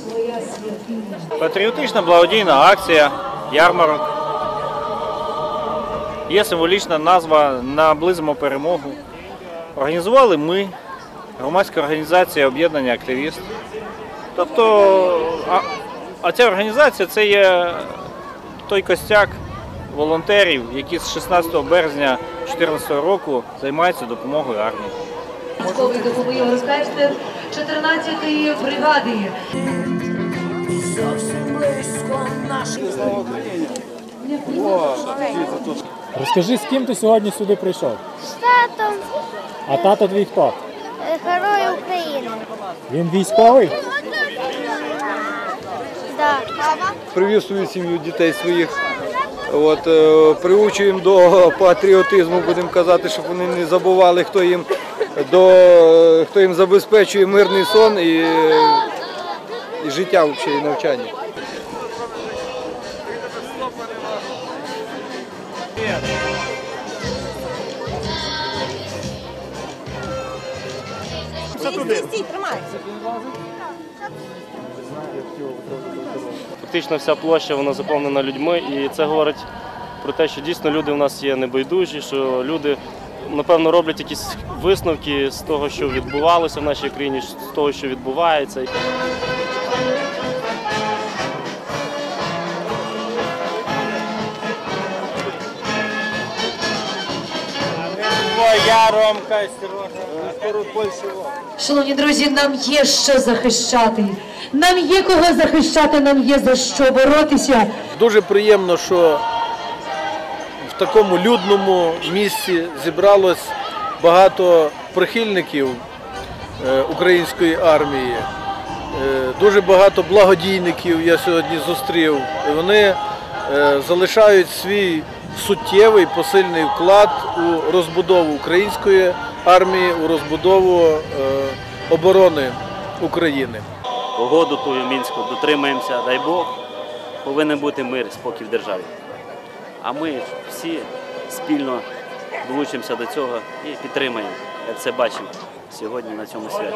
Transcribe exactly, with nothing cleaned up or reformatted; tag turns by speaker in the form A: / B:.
A: Патріотична благодійна акція, ярмарок. Є символічна назва «Наблизимо перемогу». Організували ми, громадська організація об'єднання «Активіст». Тобто, а, а ця організація – це є той костяк волонтерів, які з шістнадцятого березня дві тисячі чотирнадцятого року займаються допомогою армії.
B: Військовий допомоги розкажете чотирнадцятої бригади.
C: Розкажи, з ким ти сьогодні сюди прийшов?
D: З татом.
C: А тато твій хто?
D: Герой України.
C: Він військовий?
D: Да.
E: Привів свою сім'ю, дітей своїх. От, е, приучуємо до патріотизму, будемо казати, щоб вони не забували, хто їм, до, хто їм забезпечує мирний сон і, і життя взагалі, і навчання.
F: Фактично вся площа вона заповнена людьми, і це говорить про те, що дійсно люди у нас є небайдужі, що люди, напевно, роблять якісь висновки з того, що відбувалося в нашій країні, з того, що відбувається.
B: Шановні друзі, нам є що захищати. Нам є кого захищати, нам є за що боротися.
E: Дуже приємно, що в такому людному місці зібралось багато прихильників української армії. Дуже багато благодійників я сьогодні зустрів. Вони залишають свій суттєвий посильний вклад у розбудову української армії, у розбудову оборони України.
G: Угоду тую Мінську дотримаємося, дай Бог, повинен бути мир, спокій в державі. А ми всі спільно долучимося до цього і підтримаємо, як це бачимо сьогодні на цьому святі.